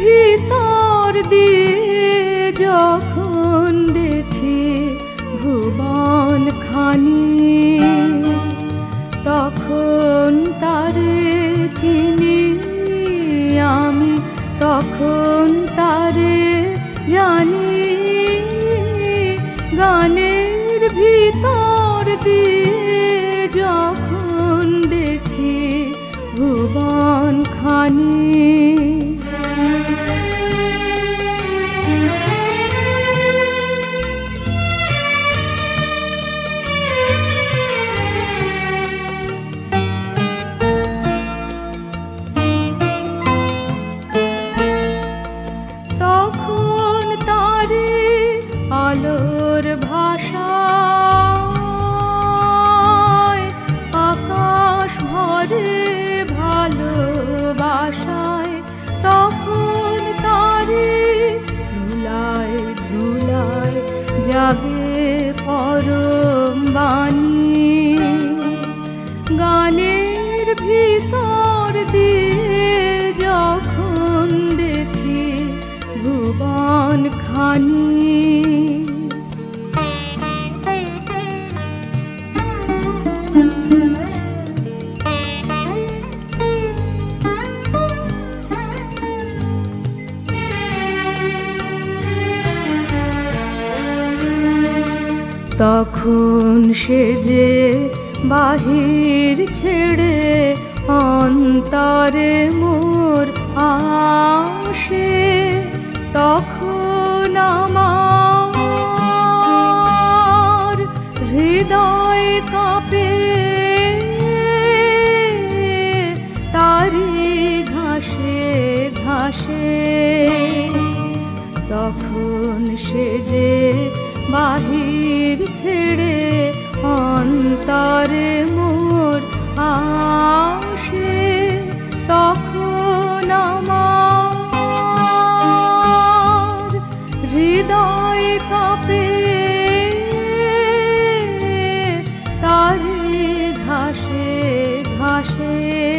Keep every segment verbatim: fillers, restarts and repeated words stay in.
ভিতর দিয়ে যখন দেখি ভুবন খানি, তখন তারে চিনি আমি, তখন তারে জানি। গানের ভিতর দিয়ে যখন দেখি ভুবন খানি, তখন তারে আলোর ভাষায় আকাশ ভরে ভালোবাসায়, তখন তারে ধুলায় ধুলায় জাগে পরম বাণী। গানের ভিতর দিয়ে যখন দেখি ভুবন খানি, তখন সে যে বাহির ছেড়ে অন্তরে মোর আসে, তখন আমার হৃদয় কাঁপে তারি ঘাসে ঘাসে। তখন সে যে বাহির ছেড়ে অন্তরে মোর আসে, তখন আমার হৃদয় কাঁপে তারি ঘাসে ঘাসে।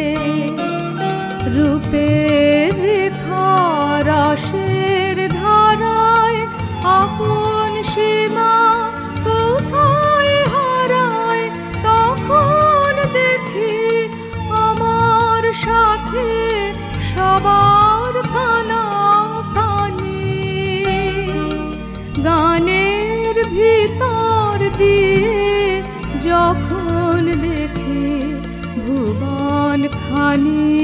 রূপের রেখা রসের ধারায় আপন সীমা কোথায় হারায়, তখন দেখি আমার সাথে সবার কানা কানি। গানের ভিতর দিয়ে যখন দেখি ভুবন খানি,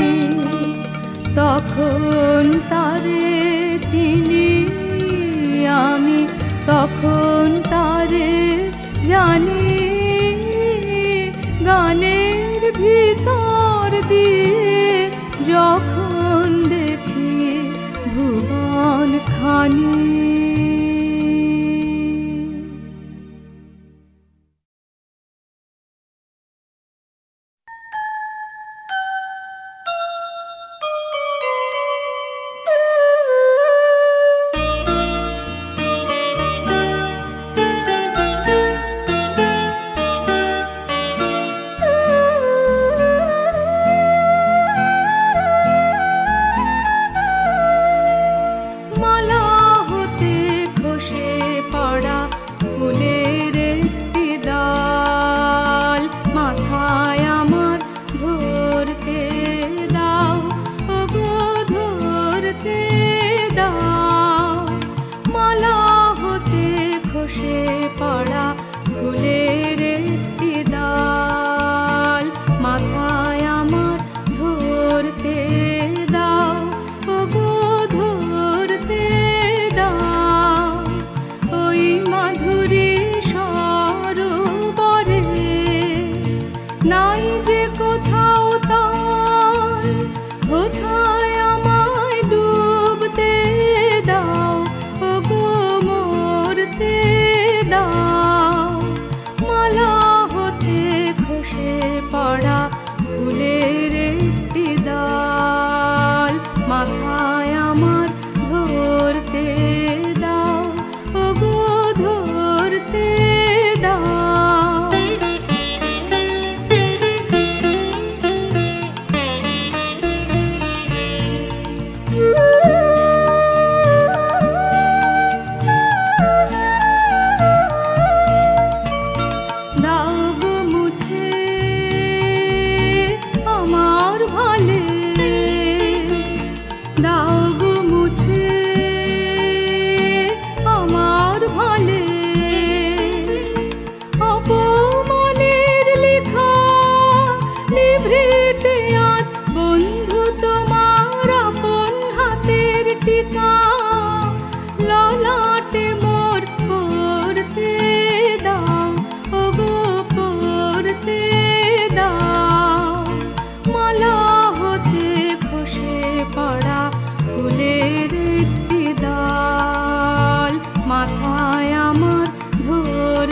তখন তারে চিনি আমি, তখন তারে জানি। গানের ভিতর দিয়ে যখন দেখি ভুবন খানি।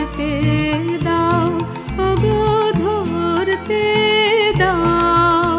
ধরতে দাও, ওগো ধরতে দাও।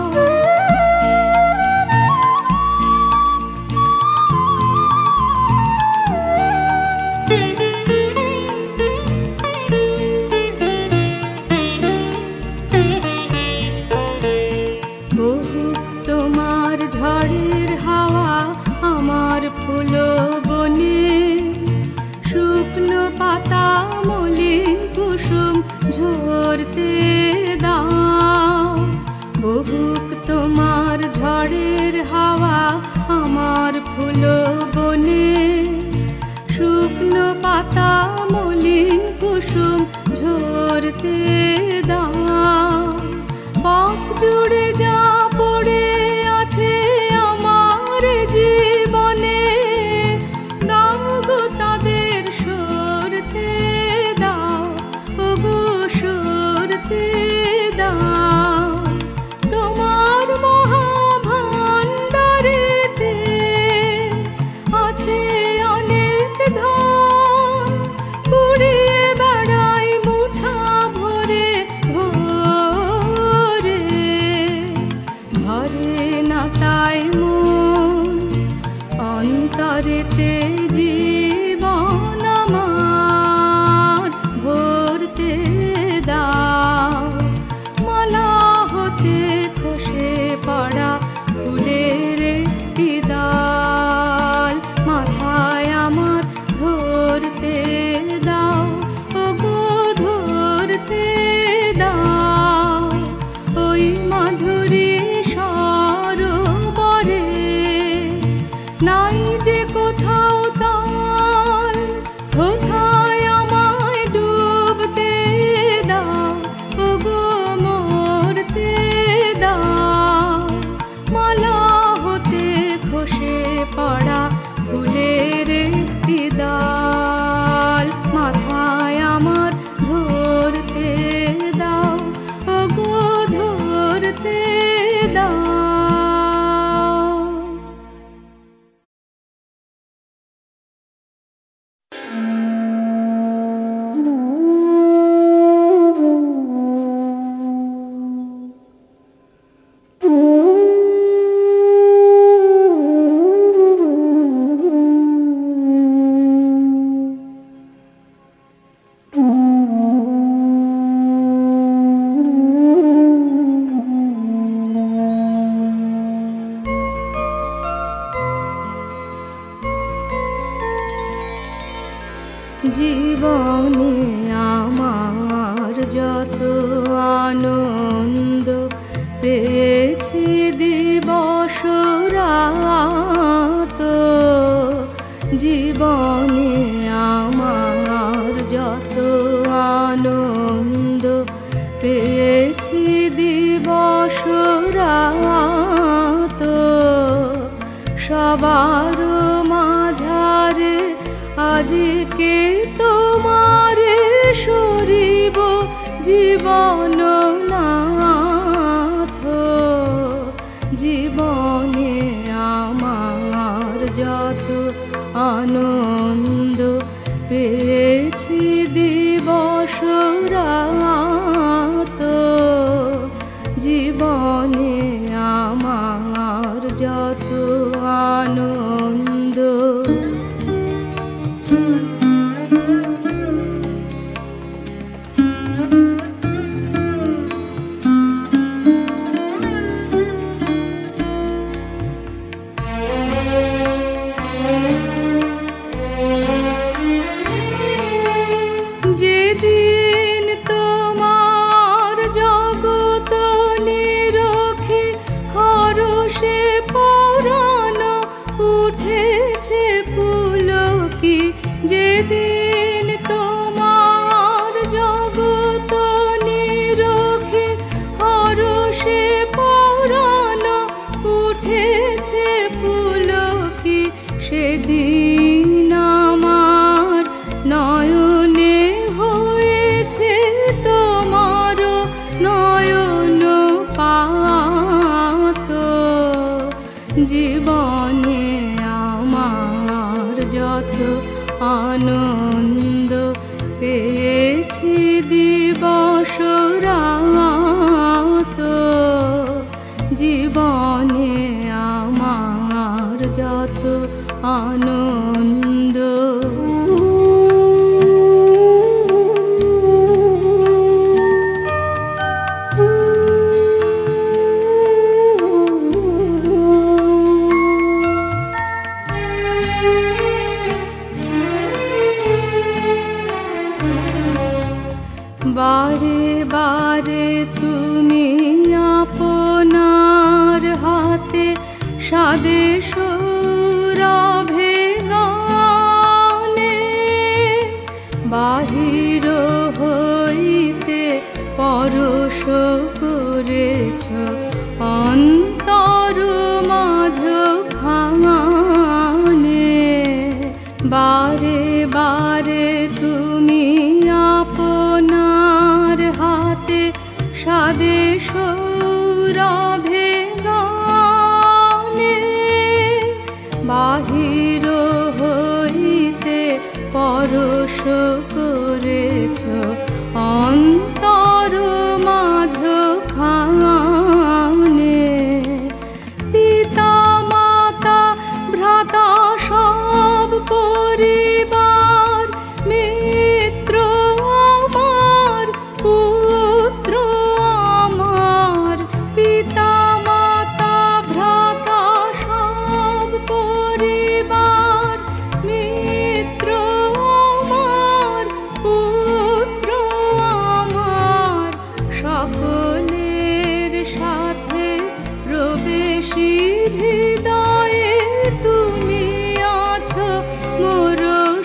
বহুক তোমার ঝড়ের হাওয়া আমার ফুল বনে, শুকনো পাতা মলিন কুসুম ঝরতে দাও। বহুক তোমার ঝড়ের হাওয়া আমার ফুল বনে, শুকনো পাতা মলিন কুসুম ঝরতে দাও। পথ জুড়ে যা পড়ে আছে আমার জীবনে, দাও গো তাদের সরতে দাও, ওগো সরতে দাও। তোমার মহাভাণ্ডারেতে আছে অনেক ধন, কুড়িয়ে বেড়াই মুঠা ভরে ভরে। ভরে না তাই মন, অন্তরেতে জীবন আমার ভরতে দাও। মালা হতে খসে পড়া ফুলের একটি ডাল, মাথায় আমার ধরতে দাও, ওগো ধরতে দাও। ওই মাধুরী সরোবরে নাই যে কোথাও তাল, কোথায় আমায় ডুবতে দাও, ওগো মরতে দাও। মালা হতে খসে পড়া ফুলের একটি ডাল, মাথায় আমার ধরতে দাও, ওগো ধরতে দাও। জীবনে আমার যত আনন্দ পেয়েছি দিবস রাত, জীবনে আমার যত আনন্দ পেয়েছি দিবস রাত, সবার মাঝারে আজকে তোমারে সরিব জীবন নাথ। জীবনে আমার যত আনন্দ পেয়েছি দিবস রাত, জীবনে আমার যত আনন্দ। যেদিন তো পেয়েছি দিবস রাত জীবনে আমার যত আনন্দ বারে বারে তুমি আপনার হাতে স্বাদেশ রভে গানে বাহির হইতে পরশ করেছ অন্তর মাঝখানে বারে বারে তুমি আপনার হাতে স্বাদেশ রভে গানে বাহির হইতে পরশ করেছ অন্তর মাঝখানে পিতা মাতা ভ্রাতা সব পরিবার মিত্র আমার পুত্র আমার পিতা মাতা ভ্রাতা সব পরিবার মিত্র আমার পুত্র আমার সকলের সাথে প্রবেশী হৃদয়ে তুমি আছো মোর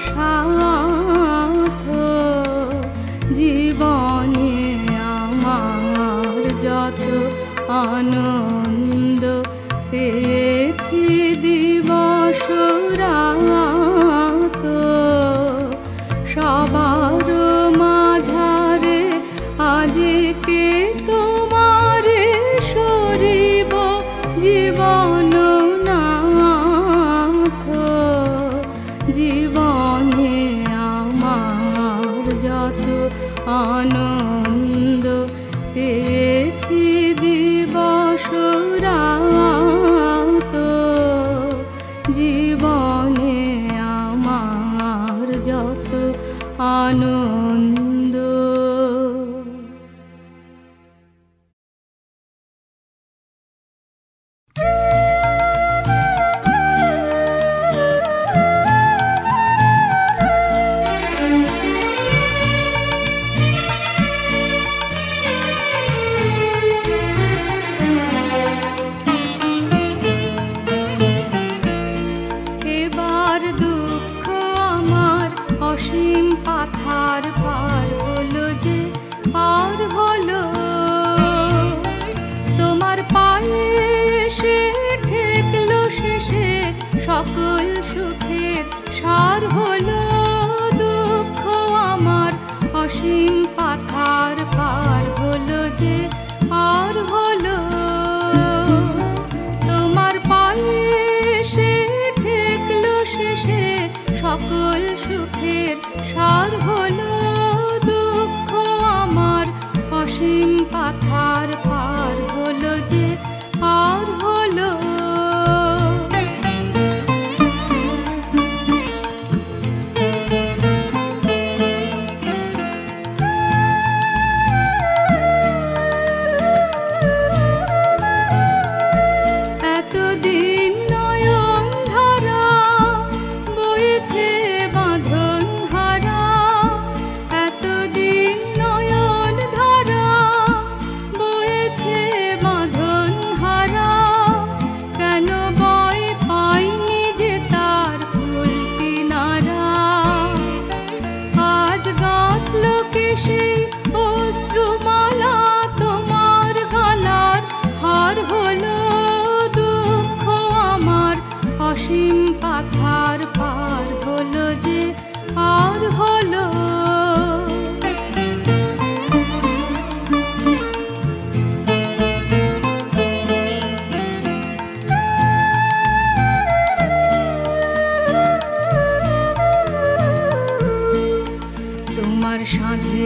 সাথ জীবনে আমার যত আনন্দ পেয়েছি দিবস রাত সবার মাঝারে আজকে তোমারে সরিব জীবন নাথ জীবনে আমার যত আনন্দ পেয়েছি দিবস রাত জীবনে আমার যত আনন্দ এবার দুঃখ আমার অসীম পাথার পার হলো যে পার হলো তোমার পায়ে এসে ঠেকলো শেষে সকল সুখের সার হলো দুঃখ আমার অসীম পাথার পার হলো যে পার হলো তোমার পায়ে এসে ঠেকলো শেষে সকল সুখের সার হলো দুঃখ আমার অসীম পাথার পার হলো যে পার হলো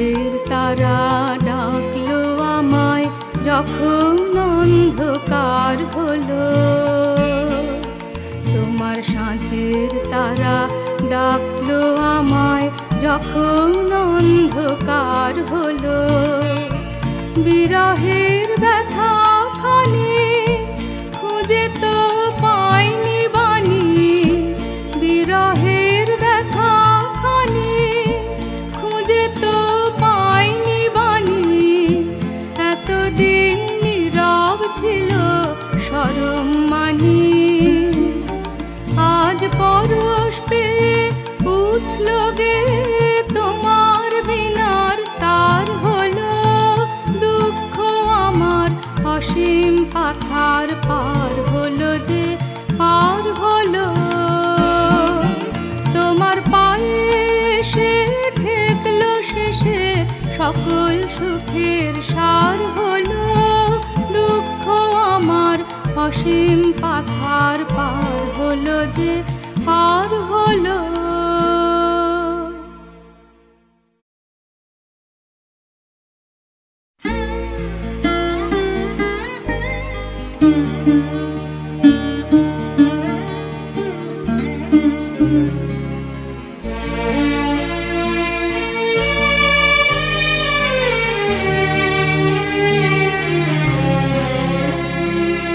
সাঁঝের তারা ডাকলো আমায় যখন অন্ধকার হলো। তোমার সাঁঝের তারা ডাকলো আমায় যখন অন্ধকার হলো। বিরহের ব্যথা খানি খুঁজে তো পাইনি বাণী, বিরহের ব্যথা খানি খুঁজে তো পাইনি বাণী। এতদিন নীরব ছিল শরম মানি, আজ পরশ পেয়ে উঠল গে তোমার বিনার তার হলো। দুঃখ আমার অসীম পাথার পার হলো যে পার হলো। তোমার পায়ে এসে ঠেকলো শেষে সকল সুখের সার হলো। দুঃখ আমার অসীম পাথার পার হলো যে পার হলো।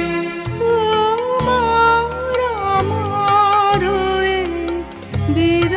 বীর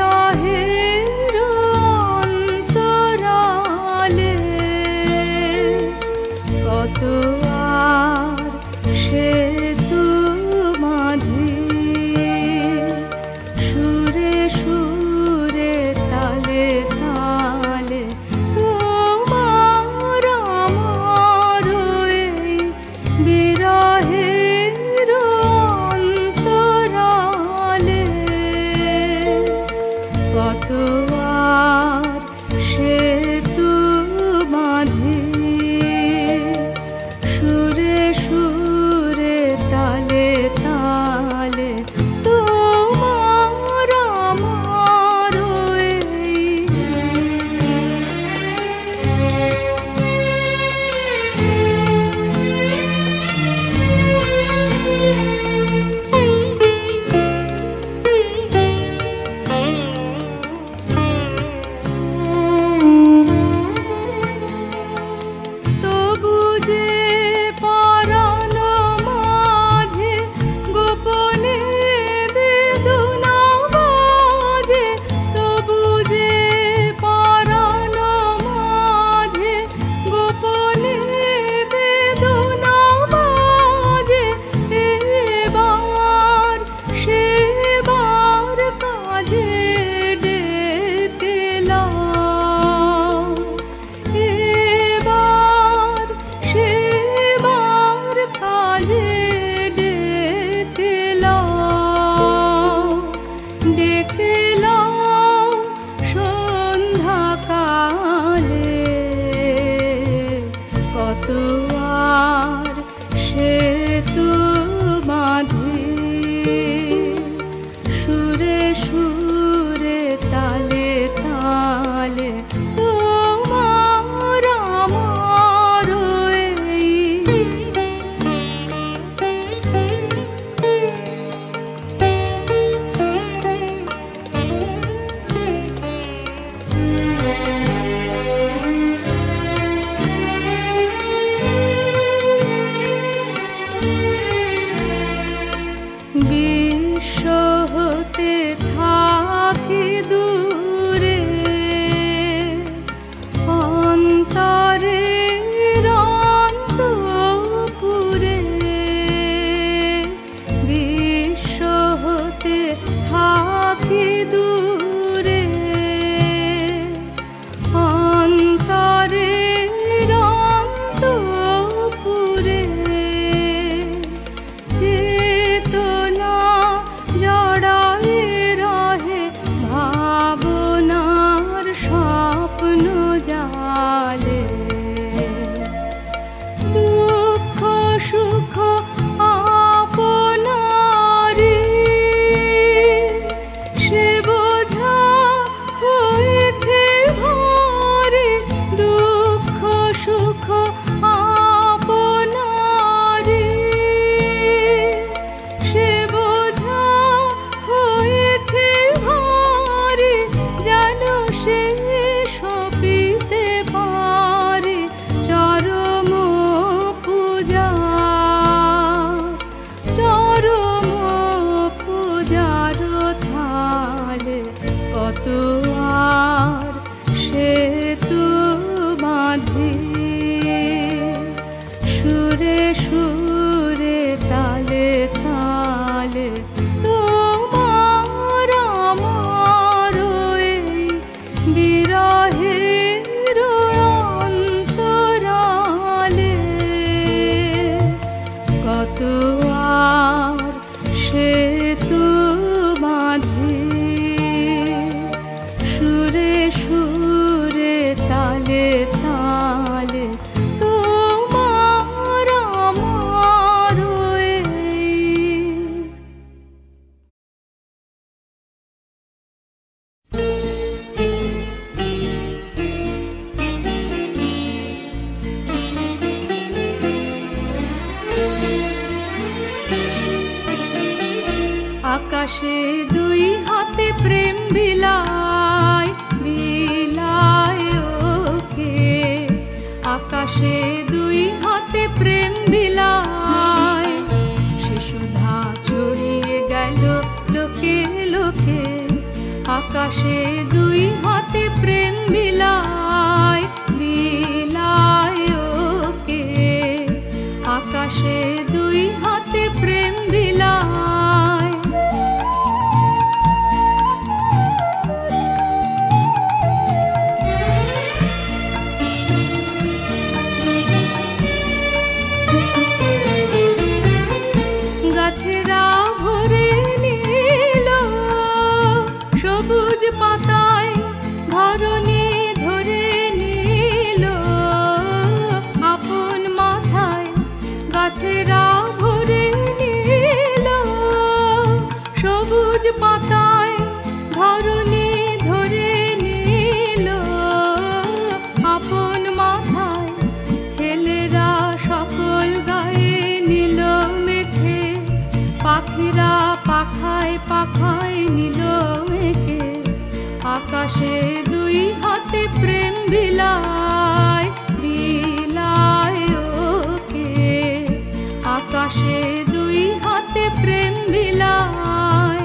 বাঁধে সুরে সুরে তালে তালে তোমার আমার এই বিরহের অন্তরালে কত আর সেতু বাঁধে সুরে সুরে তালে তালে তোমার আমার এই। আকাশে দুই হাতে প্রেম বিলায় বিলায় ওকে আকাশে দুই হাতে প্রেম বিলায় সে সুধা ছড়িয়ে গেল লোকে লোকে আকাশে দুই হাতে প্রেম বিলায় বিলায় ওকে আকাশে দুই হাতে প্রেম বিলায় গাছেরা ভরে নিল সবুজ পাতায় ধরণী ধরে নিল আপন মাথায় গাছেরা ভরে নিল সবুজ পাতায় ধরণী ধরে নিল আপন মাথায় ছেলেরা সকল গায়ে নিল মেখে পাখিরা পাখায় পাখায় নিল মেখে আকাশে দুই হাতে প্রেম বিলায় বিলায় ওকে আকাশে দুই হাতে প্রেম বিলায়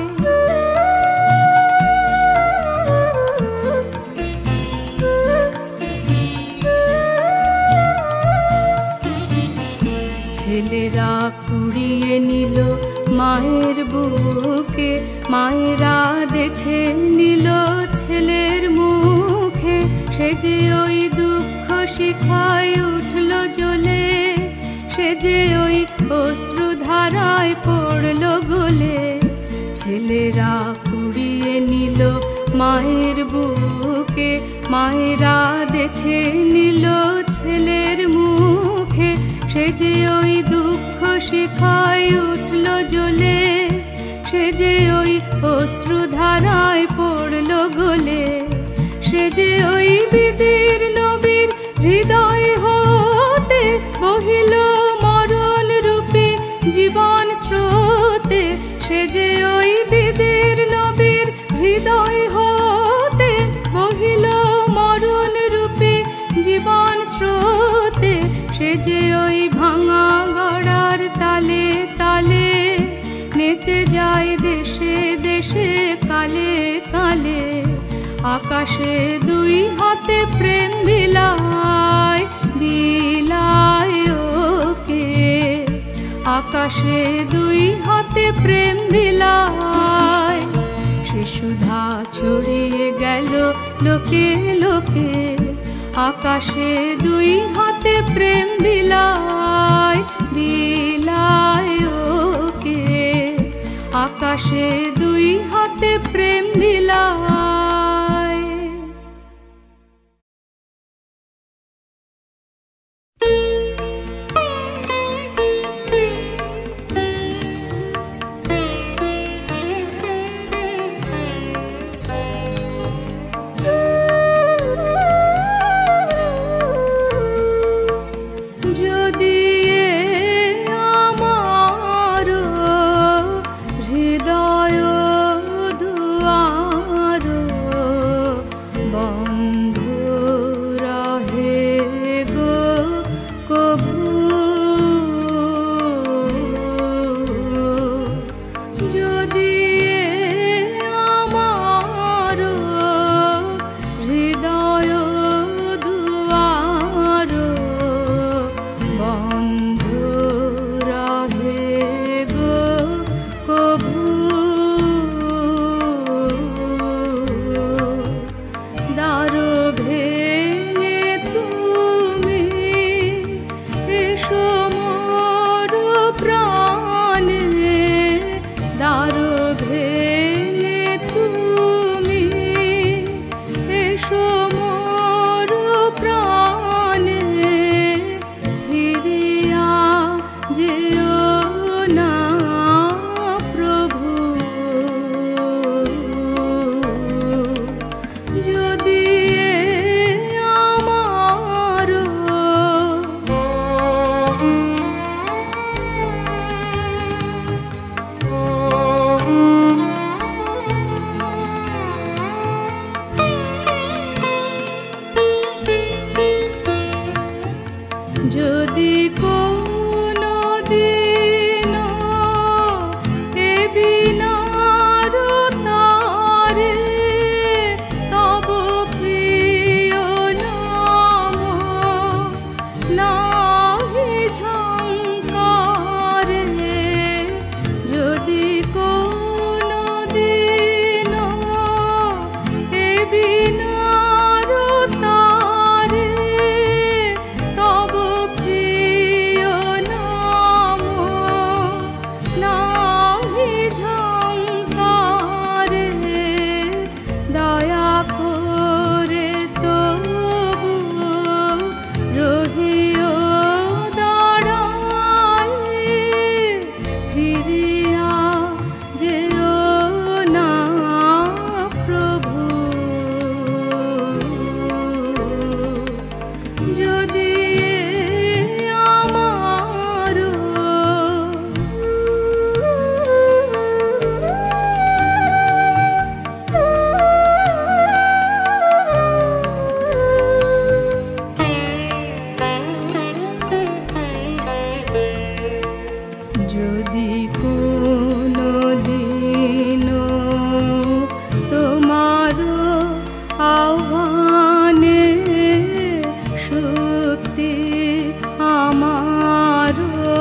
ছেলেরা কুড়িয়ে নিল মায়ের বুকে মায়েরা দেখে নিল ছেলের মুখে সে যে ওই দুঃখ শিখায় উঠল জ্বলে সে যে ওই অশ্রুধারায় পড়ল গলে ছেলেরা কুড়িয়ে নিল মায়ের বুকে মায়েরা দেখে নিল ছেলের মুখে সে যে ওই দুঃখ শিখায় উঠল জ্বলে সে যে ওই অশ্রুধারায় পড়ল গলে সে যে ওই বিদির নবীর হৃদয় হতে বহিল মরণ রূপী জীবন স্রোতে সে যে ওই বিদির নবীর হৃদয় হতে বহিল মরণ রূপী জীবন স্রোতে সে যে ওই ভাঙা গড়ার তালে তালে নেচে যায় দেশে দেশে কালে কালে আকাশে দুই হাতে প্রেম বিলায় বিলায় ওকে আকাশে দুই হাতে প্রেম বিলায় সে সুধা ছড়িয়ে গেল লোকে লোকে আকাশে দুই হাতে প্রেম বিলায় বিলায় ওকে আকাশে দুই হাতে প্রেম বিলায়। হৃদয় দুয়ার যদি কোনো দিন এ বিনার তারে তব প্রিয় নাম নাহি ঝঙ্কারে, যদি কোনো দিন এ বিনার তারে তব প্রিয় নাম নাহি ঝঙ্কারে, দয়া করে তবু রহিও দাঁড়ায়, ফিরিয়া যেও না প্রভু। যদি আমার যদি কোনো দিন তোমার আহ্বানে সুপ্তি আমার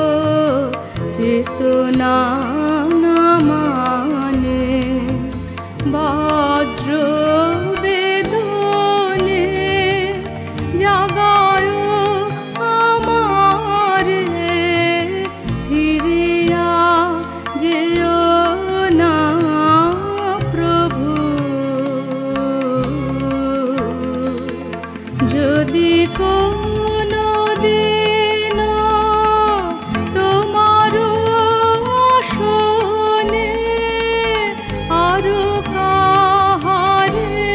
চেতনা না মানে, বজ্র বেদনে জাগায় আমারে, ফিরিয়া যেও না প্রভু। যদি কোনো দিন তোমার আসনে আরো কাহারে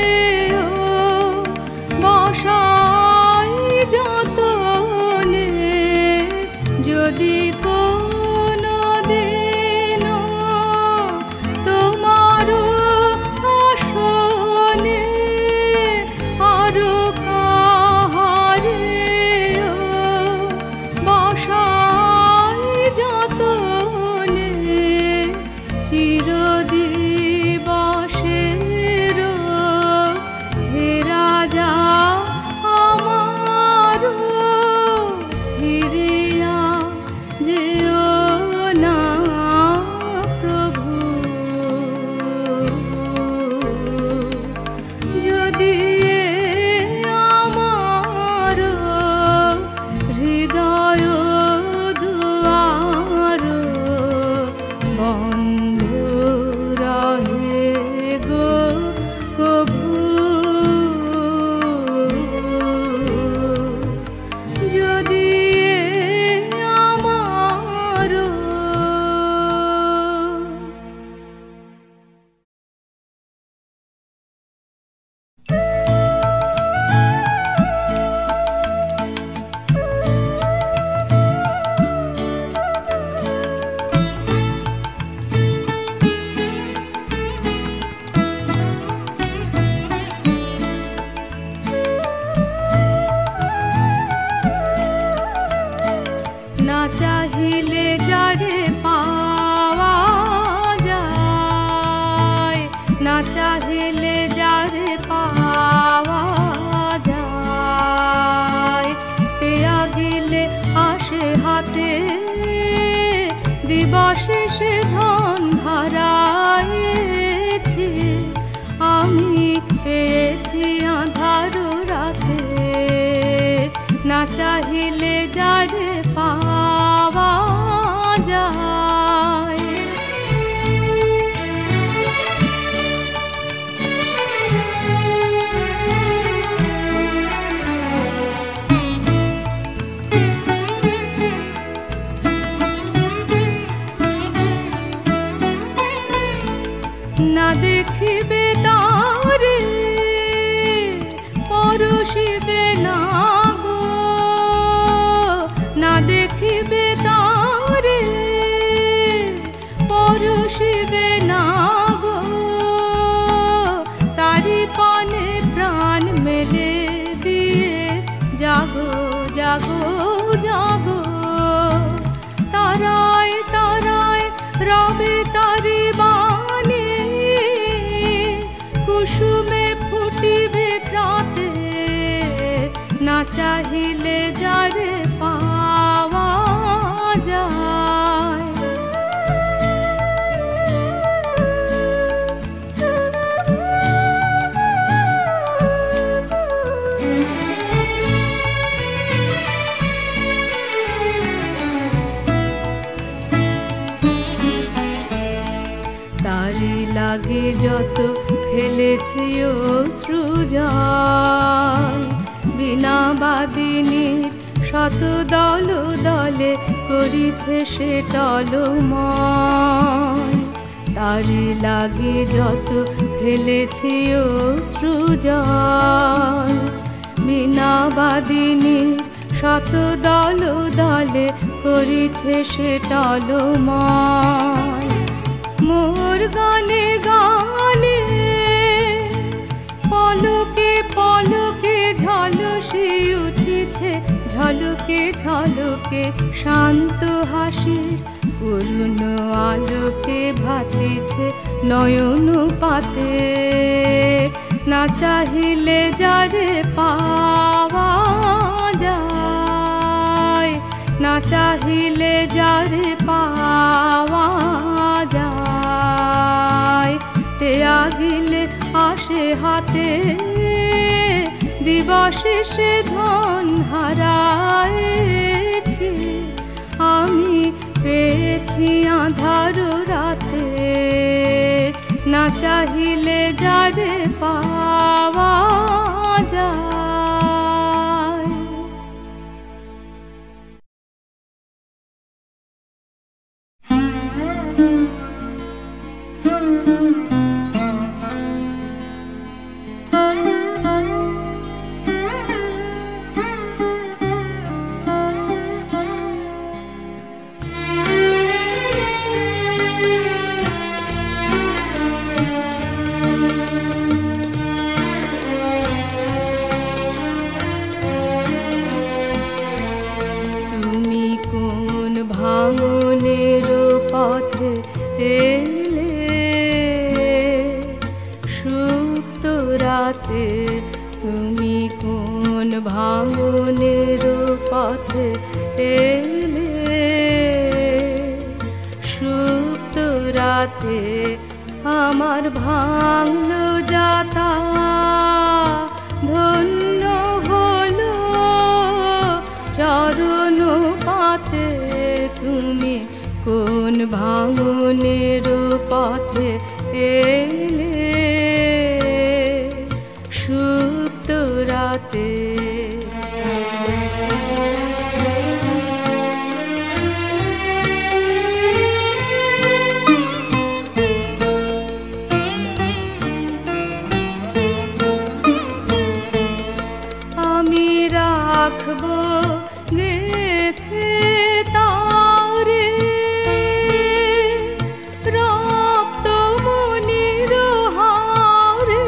বসাই যতনে, যদি কোনো দিন তোমার আসনে আরো কাহারে বসাই যতনে, চিরদিবসের হে রাজা আমার, ফিরিয়া যেও না প্রভু। যদি আমার হৃদয় দুয়ার বন্ধ রহে গো কভু, যদি আমার না চাহিলে যারে পাওয়া যায়, না চাহিলে যারে পাওয়া যায়, তেয়া গিলে আসে হাতে দিবসে সে ধন হারাইছি, আমি পেয়েছি আঁধার রাতে, না চাহিলে যারে পাওয়া যায়। না দেখিবে তারে পরশিবে না গো, না দেখিবে তারে জাগো জাগো তারায় তারায় রবে তারি বাণী কুসুমে ফুটিবে প্রাতে না চাহিলে যারে পাওয়া যায় তারি লাগে যত ফেলেছি অশ্রুজল বিনা বাদিনীর শত দল দলে করিছে সে টলময় তারি লাগে যত ফেলেছি অশ্রুজল বিনা বাদিনীর শত দল দলে করিছে সে টলময় মোর গানে গানে পলকে পলকে ঝলসে উঠেছে ঝলকে ঝলকে শান্ত হাসির করুণ আলোকে ভাতিছে নয়ন পাতে না চাহিলে যারে পাওয়া যায় না চাহিলে যারে পাওয়া যায় তে আগিলে আসে হাতে দিবসে সে ধন হারায়েছি আমি পেয়েছি আঁধার রাতে না চাহিলে যারে পাওয়া যায় তুমি কোন ভাঙনের পথে এলে সুপ্ত রাতে আমার ভাঙলো যাতা ধন্য হলো চরণ পাতে তুমি কোন ভাঙনের পথে এলে সুপ্ত রাতে আমি রাখবো গেথে তারে রক্ত মনির হারে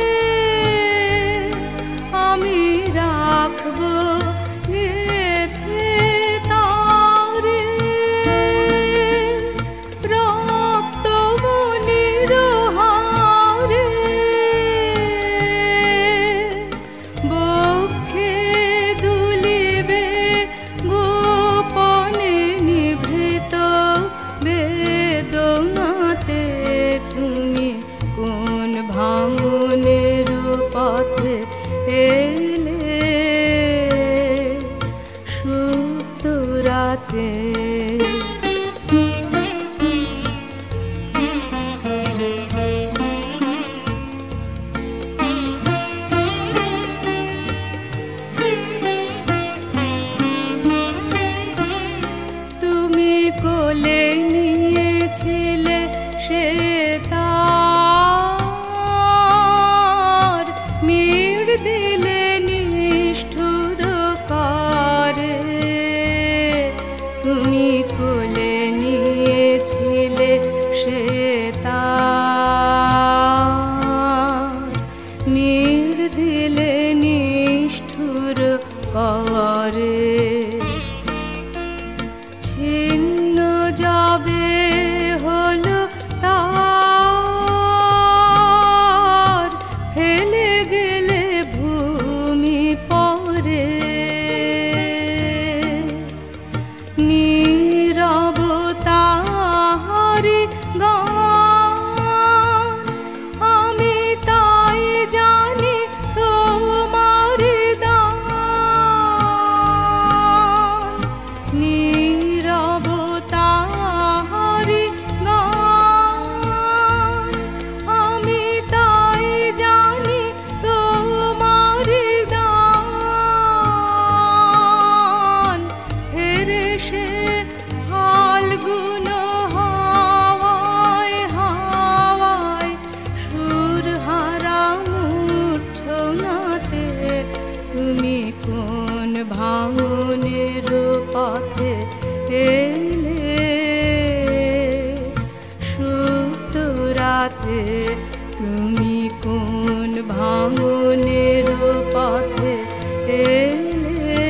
আমি রাখবো গেথে তারে রক্ত মনির হারে বক্ষে দুলিবে গোপনে নিভৃত বেদনাতে তুমি কোন ভাঙনের পথে এলে সুপ্ত রাতে তুমি কোলে নিয়েছিলে সে তার মিড় দিলে নিষ্ঠুর করে তুমি ভাঙনের পথে এলে, সুপ্ত রাতে তুমি কোন ভাঙনের পথে এলে,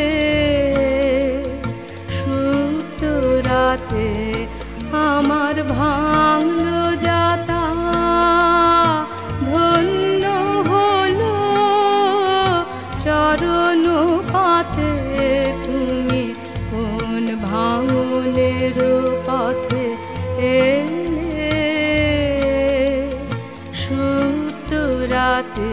সুপ্ত রাতে আমার ভাঙলো যাতা, ধন্য হলো চরণ পাতে, তুমি কোন ভাঙনের পথে এলে, সুপ্ত রাতে।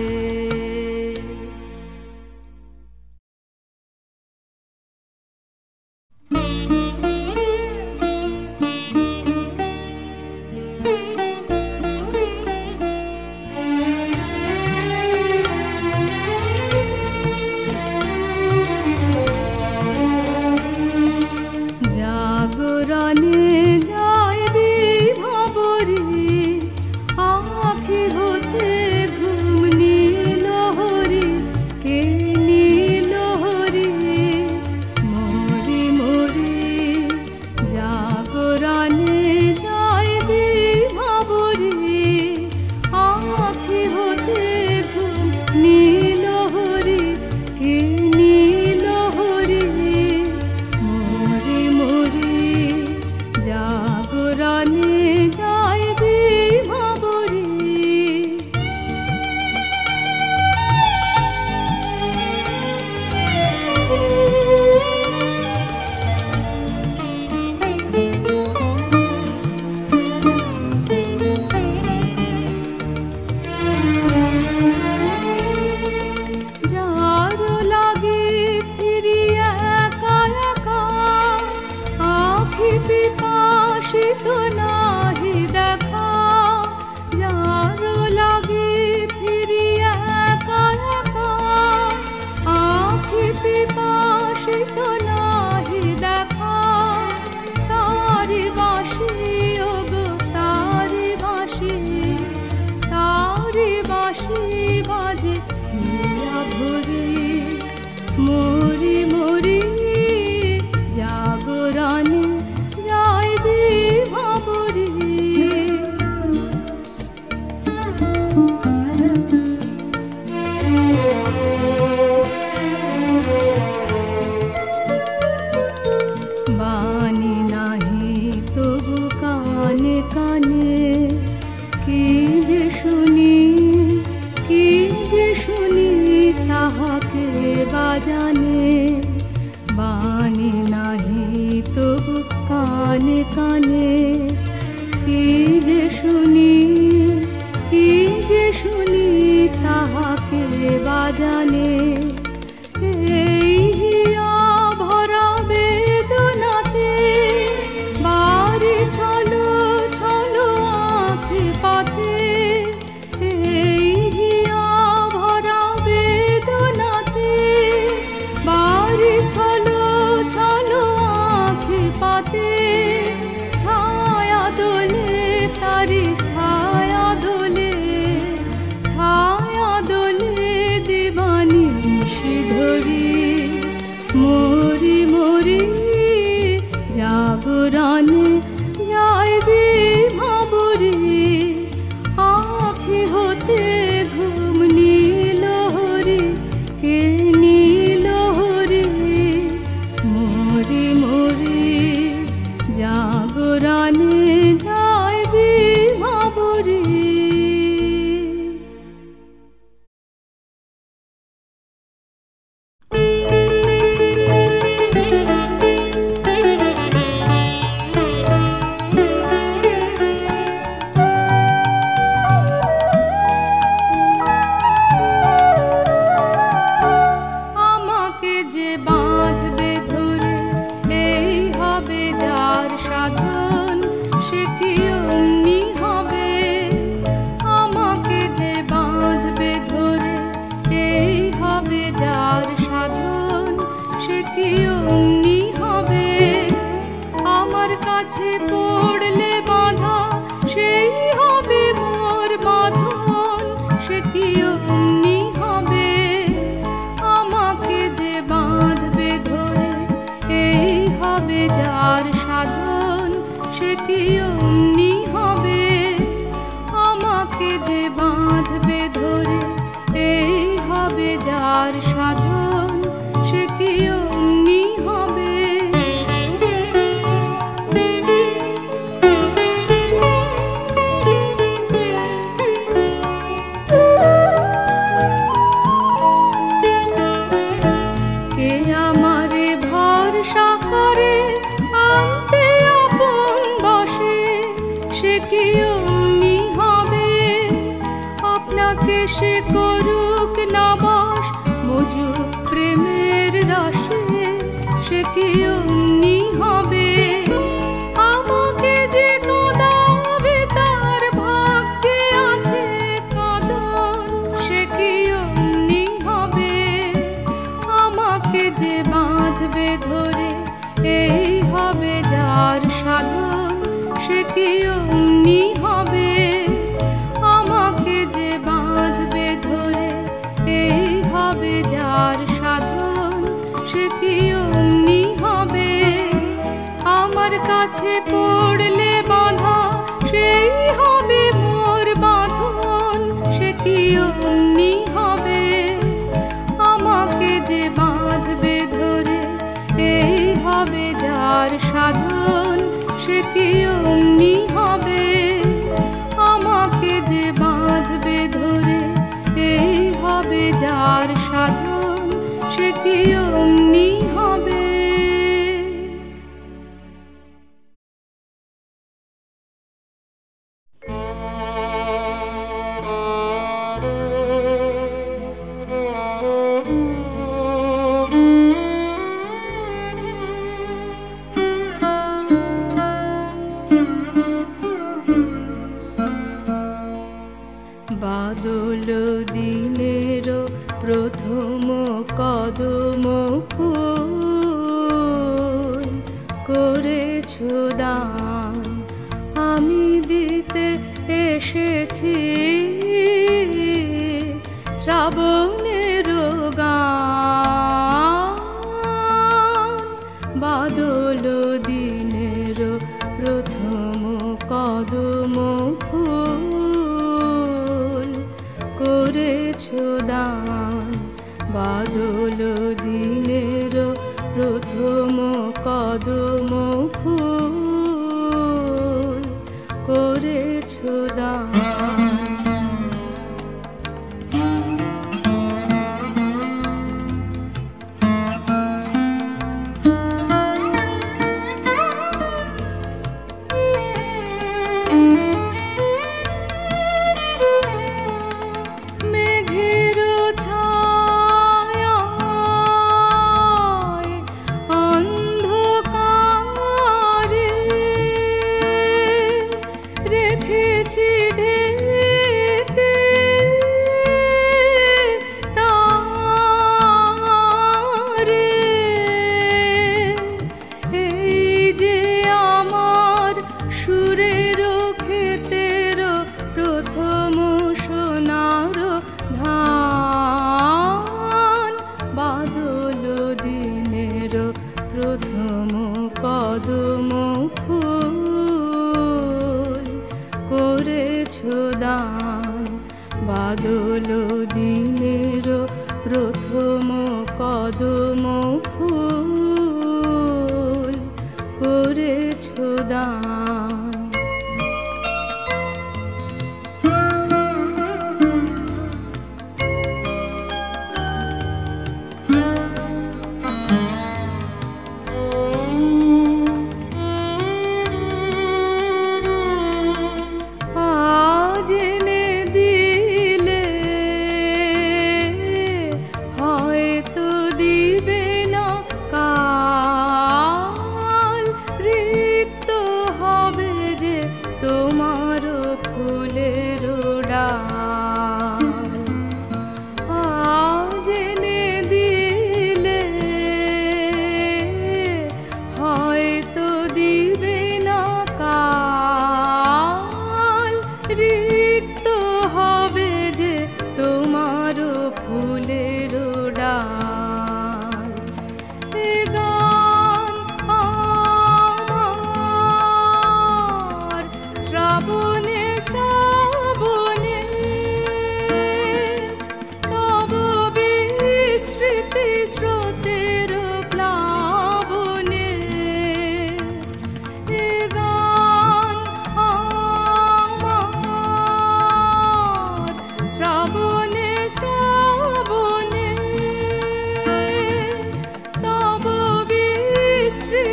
জাগরণে যাইবি ভাবরি, আঁখি হতে ঘুম নীল হরি, কে নীল হরি মরি মরি। জাগরণে যাইবি ভাবরি, আঁখি হতে ঘুম নীল হরি, কে নীল হরি মরি মরি। জাগরণে যাইবি ভাবরি। যার লাগি ফিরি একা একা, আঁখি পিপাসিত নাহি দেখা। যার লাগি ফিরি একা একা, আঁখি পিপাসিত নাহি দেখা। তারি বাঁশি ওগো তারি বাঁশি, তারি বাঁশি বাজে হিয়া ভরি মরি মরি। জাগরণে যাইবি ভাবরি। বাণী নাহি তবু কানে কানে, কি যে শুনি কি যে শুনি তাহাকে বাজানে। বাণী নাহি তবু কানে কানে, কি যে শুনি কি যে শুনি তাহাকে বাজানে। এই হিয়া ভরা বেদনাতে বাড়ি ছলো ছলো আঁখি পাতে। এই হিয়া ভরা বেদনাতে বাড়ি ছলো ছলো আঁখি পাতে। ছায়া দোলে তারি ছায়া দোলে, ছায়া দোলে দিবানিশি ধরি মরি মরি। জাগরণে যাইবি ভাবরি, আঁখি হতে ঘুম নীল হরি, কে নীল হরি মরি মরি। জাগরণে যাইবি ভাবরি। আমাকে যে বাঁধবে ধরে, এই হবে যার সাধন, সে কি অমনি হবে। আমাকে যে বাঁধবে ধরে, এই হবে যার সাধন, সে কি অমনি হবে। আমার কাছে পড়লে বাঁধা, সেই হবে মোর বাঁধন, সে কি অমনি হবে। আমাকে যে বাঁধবে ধরে, আমারে ভরসা করে আনতে আপন বসে, সে কি অমনি হবে? আপনাকে সে করুক না বশ মজুক প্রেমের রসে, সে কি অমনি হবে? আমাকে যে কাঁদাবে তার ভাগ্যে আছে কাঁদন, সে কি অমনি হবে? আমাকে যে বাঁধবে ধরে এই হবে যার সাধন, সে কি অমনি হবে? আমাকে যে বাঁধবে ধরে এই হবে যার সাধন, সে কি অমনি হবে? আমার কাছে পড়লে বাঁধা সেই হবে মোর বাঁধন, সে কি অমনি হবে? আমাকে যে বাঁধবে ধরে এই হবে যার সাধন, সে কি অমনি হবে? আমাকে যে বাঁধবে ধরে এই হবে যার সাধন, সে কি অমনি হবে? বাদল দিনের প্রথম কদম ফুল করেছ দান, আমি দিতে এসেছি শ্রাবণের গান। বাদল দিনের প্রথম কদম ফুল করেছ দান, বাদল দিনের প্রথম কদম ফুল করেছ দান। বাদল দিনের প্রথম কদম ফুল করেছ দান। আজ এনে দিলে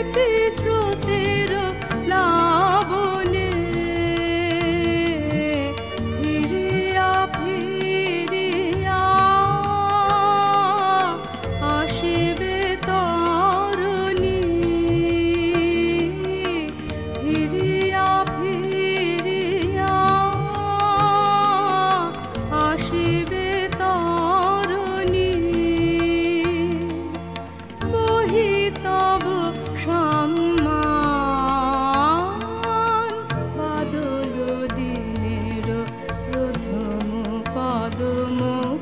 স্মৃতি স্রোতের প্লাবনে ফিরিয়া ফিরিয়া আসিবে তরুণী, ফিরিয়া ফিরিয়া আসিবে তরুণী। বহি তব সম্মান বাদল দিনের প্রথম কদম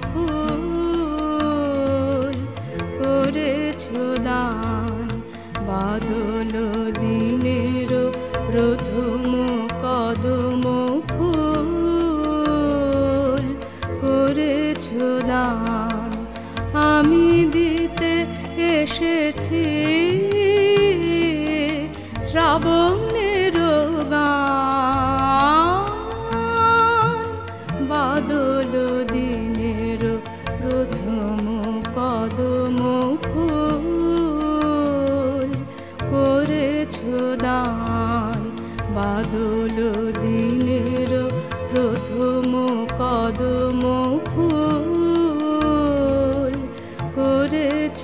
ফুল করেছ দান। বাদল দিনের প্রথম কদম ফুল করেছ দান। আমি দিতে এসেছি শ্রাবণের গান। বাদল দিনের প্রথম কদম ফুল করেছ দান। বাদল দিনের প্রথম কদম ফুল করেছ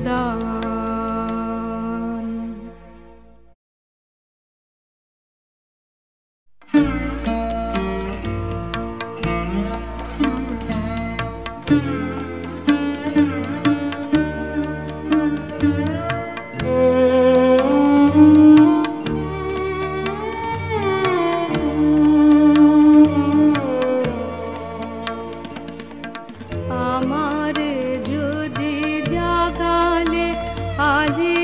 দান। আমারে যদি জাগালে আজি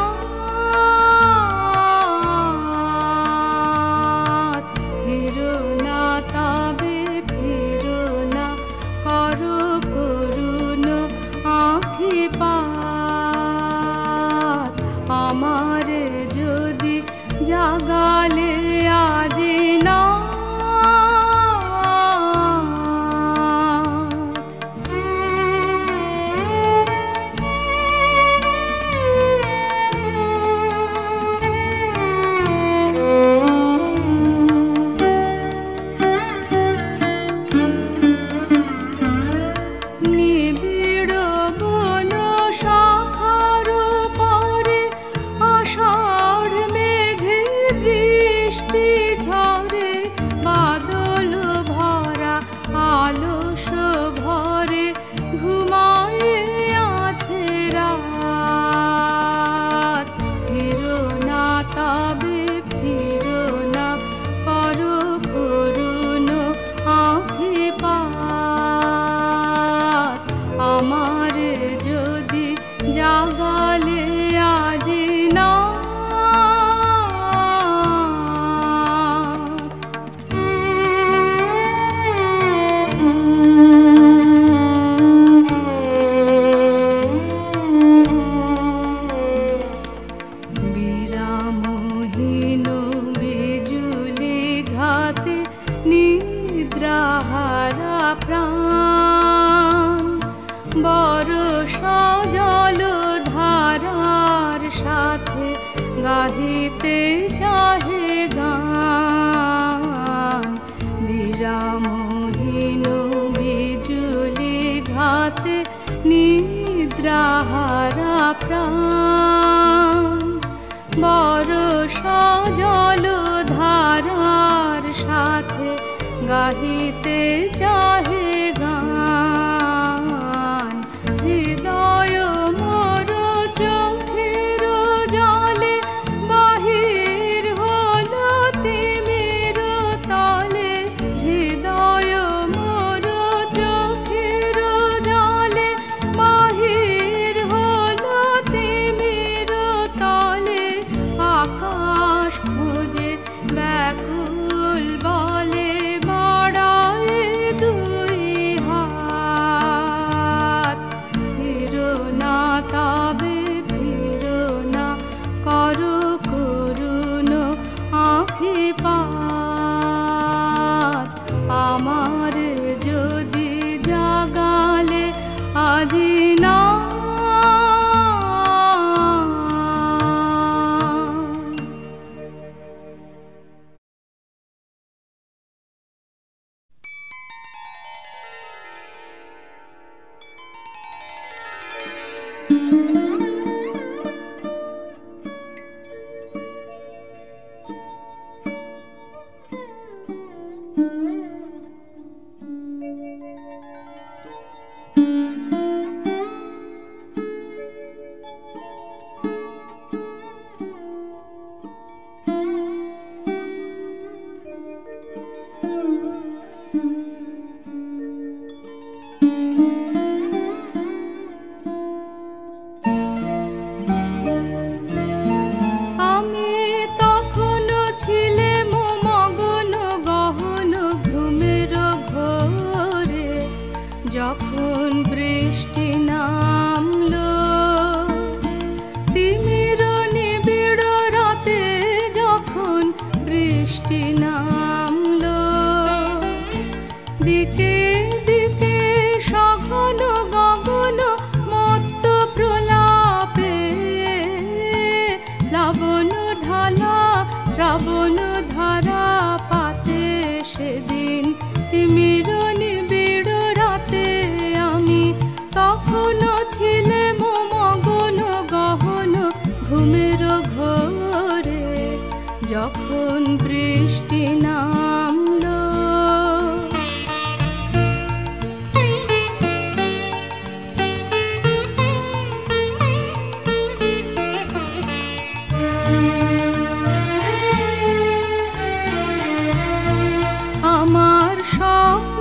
নাথ, ফিরো না তবে ফিরো না, করো করুণ আখিপাত। আমারে যদি জাগালে আজি নাথ, নিবিড় বন শাখার পরে আষাঢ় মেঘে বৃষ্টি ঝরে, বাদল ভরা আলস ভরে ঘুমায়ে আছে রাত। ফিরো না তবে ফিরো না, করো করুণ আখিপাত। আমারে যদি জাগালে আজি নাথ। বিরামহীন বিজুলি ঘাতে নিদ্রাহারা প্রাণ, বরষা জল ধারার সাথে গাহিতে চাহে গান। বিরামহীন বিজুলি ঘাতে নিদ্রাহারা প্রাণ, বরষা জল ধারার সাথে গাহিতে চাহে গান। হৃদয় মোর চোখের জলে বাহির হলো তিমির তলে। হৃদয় মোর চোখের জলে বাহির হলো তিমির তলে। আকাশ খোঁজে ব্যাকুল বলে বাড়ায় দুই ঢালা শ্রাবণ ধারা পাতে সেদিন তিমির নিবিড় রাতে আমি তখনও ছিলেম মগন গহন ঘুমের ঘোরে যখন বৃষ্টি নামলো। আমার স্বপ্ন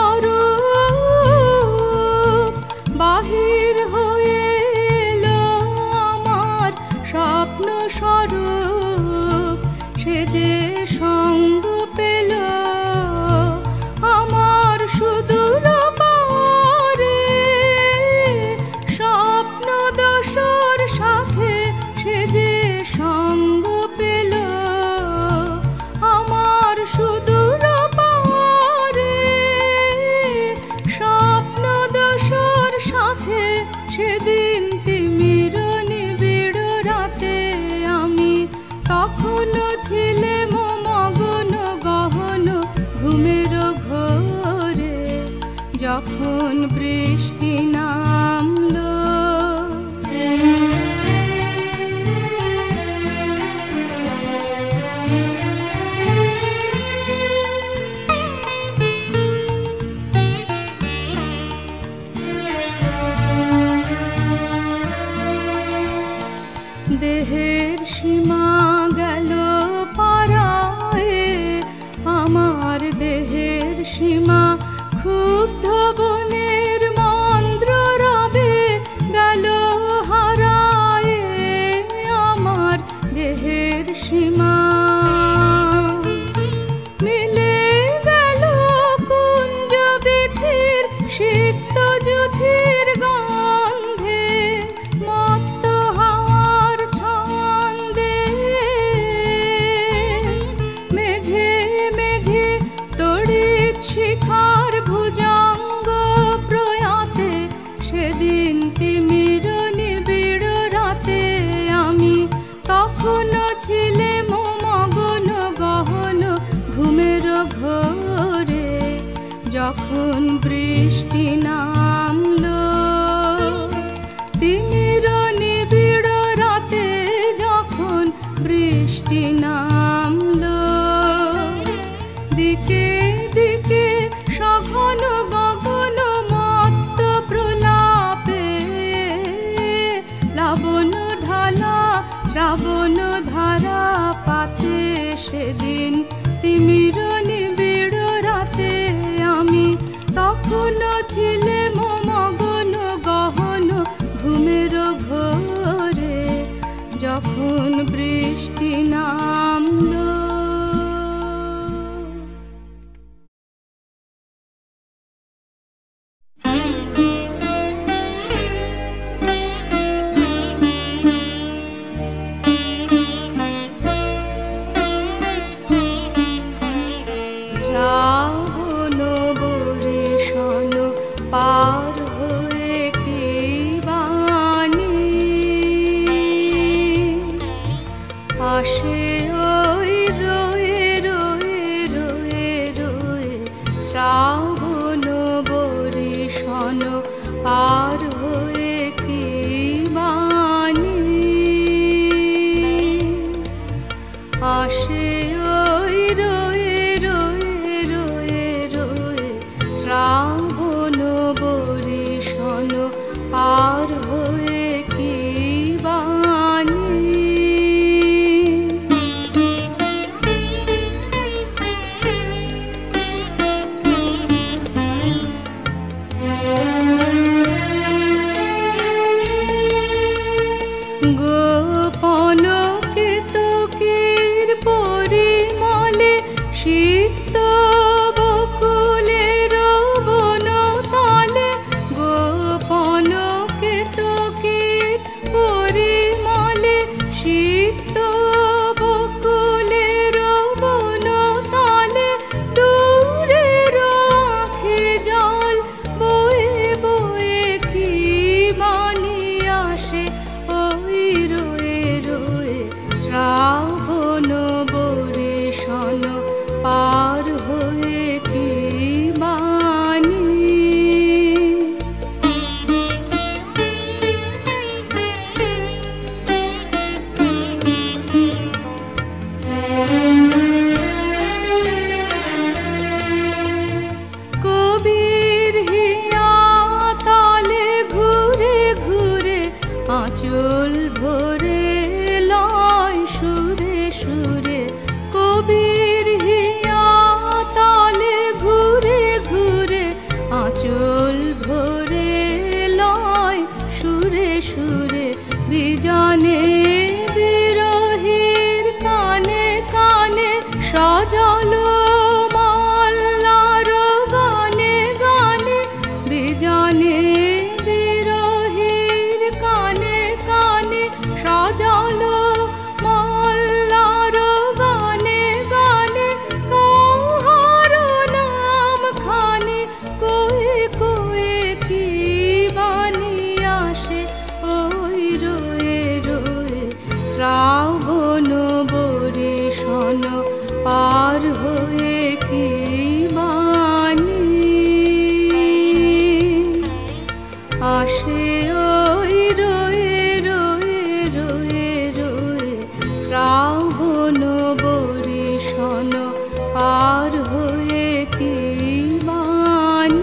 স্বরূপ বাহির হয়ে এলো, আমার স্বপ্ন স্বরূপ সে যে সঙ্গ পেল আমার সুদূর পারে, স্বপ্ন দশর সাথে সে যে সঙ্গ পেল আমার সুদূর পারে, স্বপ্ন দশর সাথে সেদিন তিমির নিবিড় রাতে আমি তখনও ছিলেম মগন গহন ঘুমের ঘোরে যখন বৃষ্টি নামলো। দেহের সীমা গেল পারায়ে, আমার দেহের সীমা ক্ষুব্ধ বনের মন্দ্র রবে গেল হারায়ে, আমার দেহের সীমা মিলে গেল কুঞ্জ বিথির সিক্ত যুথির গন্ধে মত্ত হাওয়ার ছন্দে, মেঘে মেঘে তড়িৎ শিখার ভুজঙ্গ প্রয়াতে সেদিন তিমির নিবিড় রাতে আমি তখনও ছিলেম মগন গহন ঘুমের ঘোরে যখন বৃষ্টি নামলো। তিমির নিবিড় রাতে যখন বৃষ্টি নামলো, দিকে দিকে সঘন গগন মত্ত প্রলাপে লাবণ ঢালা শ্রাবণ ধারা পাতে সেদিন তিমির নিবিড় রাতে আমি তখনও ছিলেম মগন গহন ঘুমের ঘোরে যখন বৃষ্টি নামলো। শ্রাবণাবরিশন পার হয়ে কি বাণী আসে ওই শ্রাবণ বরিশন পার হয়ে কি বাণী আসে ওই রয়ে রয়ে রয়ে রয়ে শ্রাবণ বরিশন পার হয়ে কি বাণী।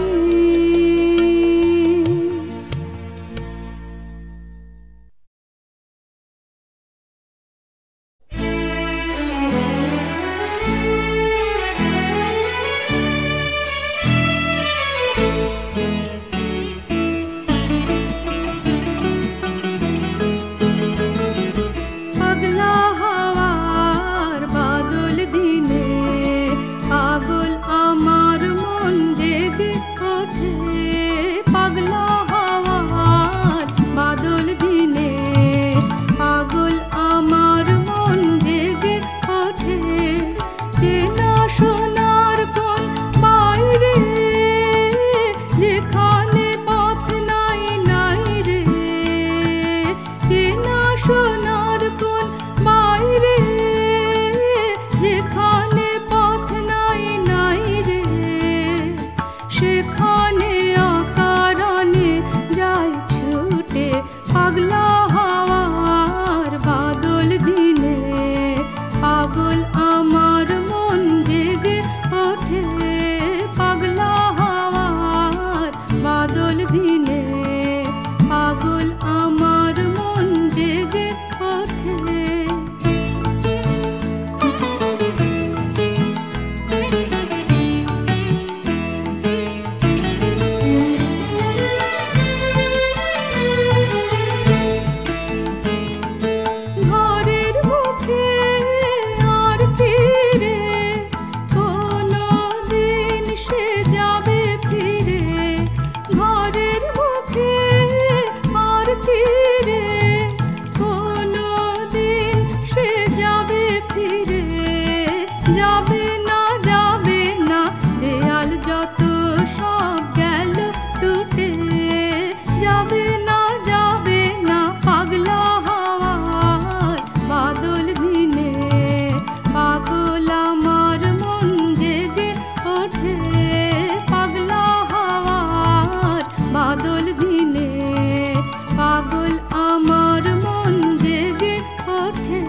পাগলা হাওয়ার বাদল দিনে পাগল আমার মন জেগে ওঠে। পাগলা হাওয়ার বাদল দিনে পাগল আমার মন জেগে ওঠে। চেনা সোনার কোন বাইরে যেখানে পথ নাই নাই রে। চেনা সোনার কোন বাইরে যেখানে পথ নাই নাই রে। সেখানে অকারণে যায় ছুটে পাগলা হাওয়ার বাদল দিনে পাগল আমার মন জেগে ওঠে। পাগলা হাওয়ার বাদল দিনে পাগল আমার মন জেগে ওঠে। ঘরের মুখে আর ফিরে কোনো দিন সে যাবে ফিরে। ঘরের মুখে আর ফিরে কোনো দিন সে যাবে ফিরে। যাবে না যাবে না দেয়াল যত সব গেল টুটে। যাবে না যাবে না পাগলা হাওয়ার বাদল দিনে পাগল আমার মন জেগে ওঠে। পাগলা হাওয়ার বাদল দিনে পাগল আমার মন জেগে ওঠে।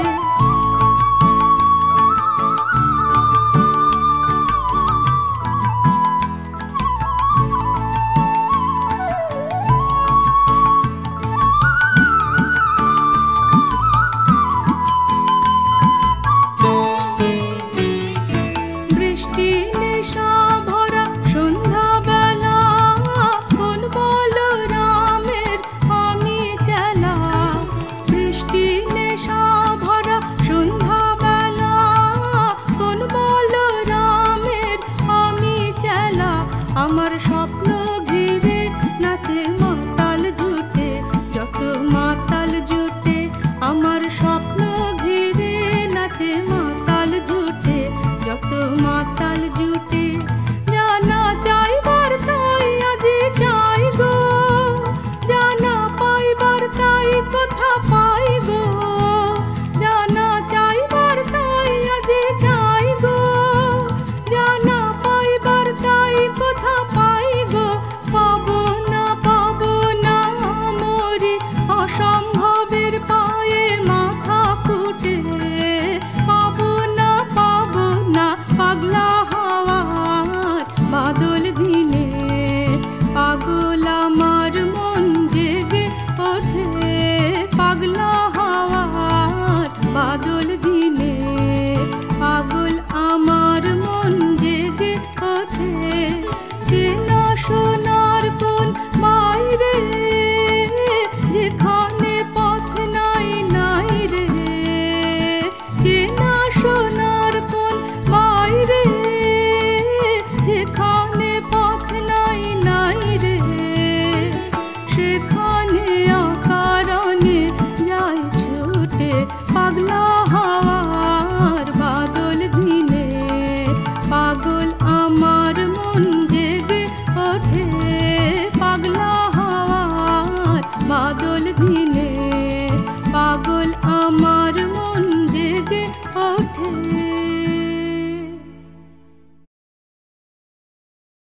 বৃষ্টি নেশা ভরা সন্ধ্যাবেলা কোন বলরামের আমি চেলা। বৃষ্টি নেশা ভরা সন্ধ্যাবেলা কোন বলরামের আমি চেলা। আমার স্বপ্ন ঘিরে নাচে মাতাল জুটে যত মাতাল জুটে। আমার স্বপ্ন ঘিরে নাচে মাতাল জুটে যত মাতাল জুটে। জানা চাইবার তাই আজি চাই গো জানা পাইবার তাই কোথা পাই গো। জানা চাইবার তাই আজি চাই গো জানা পাইবার তাই কোথা পাই গো। পাবো না পাবো না মরি অসম্ভবের পায়ে মাথা ফুটে। পাবো না পাবো না পাগলা হাওয়ার বাদল দিনে পাগল আমার মন জেগে ওঠে। পাগলা হাওয়ার বাদল